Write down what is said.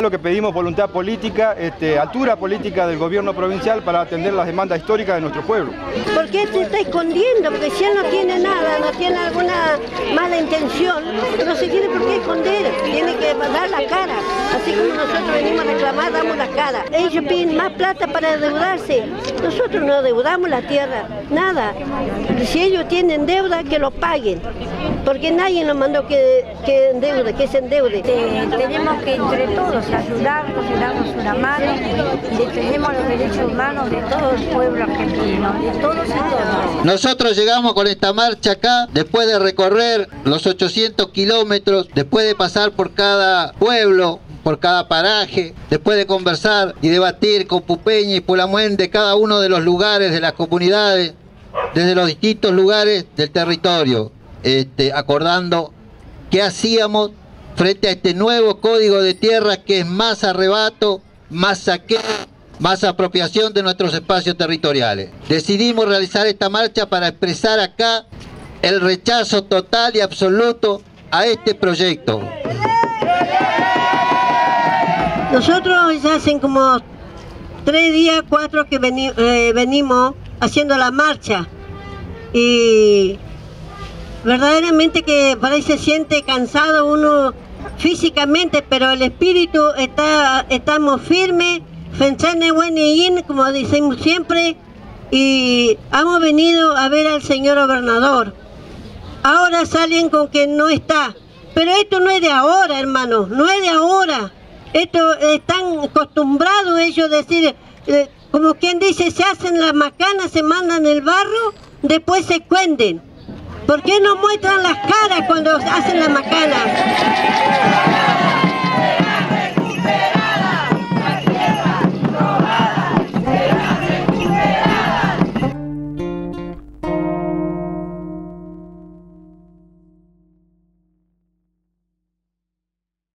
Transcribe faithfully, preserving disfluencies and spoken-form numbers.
Lo que pedimos voluntad política, este, altura política del gobierno provincial para atender las demandas históricas de nuestro pueblo. ¿Por qué se está escondiendo? Porque si él no tiene nada, no tiene alguna mala intención, no se tiene por qué esconder, tiene que dar la cara. Así como nosotros venimos a reclamar, damos la cara. Ellos piden más plata para endeudarse. Nosotros no deudamos la tierra, nada. Si ellos tienen deuda, que lo paguen. Porque nadie nos mandó que, que endeude, que se endeude. Eh, tenemos que entre todos ayudarnos y darnos una mano y defendemos los derechos humanos de todo el pueblo argentino, de todos y todas. Nosotros llegamos con esta marcha acá, después de recorrer los ochocientos kilómetros, después de pasar por cada pueblo, por cada paraje, después de conversar y debatir con Pupeña y Pulamuen de cada uno de los lugares de las comunidades, desde los distintos lugares del territorio, este, acordando qué hacíamos frente a este nuevo código de tierra que es más arrebato, más saqueo, más apropiación de nuestros espacios territoriales. Decidimos realizar esta marcha para expresar acá el rechazo total y absoluto a este proyecto. Nosotros ya hacen como tres días, cuatro que veni, eh, venimos haciendo la marcha y verdaderamente que por ahí se siente cansado uno físicamente, pero el espíritu está, estamos firmes, como decimos siempre, y hemos venido a ver al señor gobernador. Ahora salen con que no está, pero esto no es de ahora, hermano, no es de ahora. Esto están acostumbrados ellos a decir, eh, como quien dice, se hacen las macanas, se mandan el barro, después se esconden. ¿Por qué no muestran las caras cuando hacen las macanas?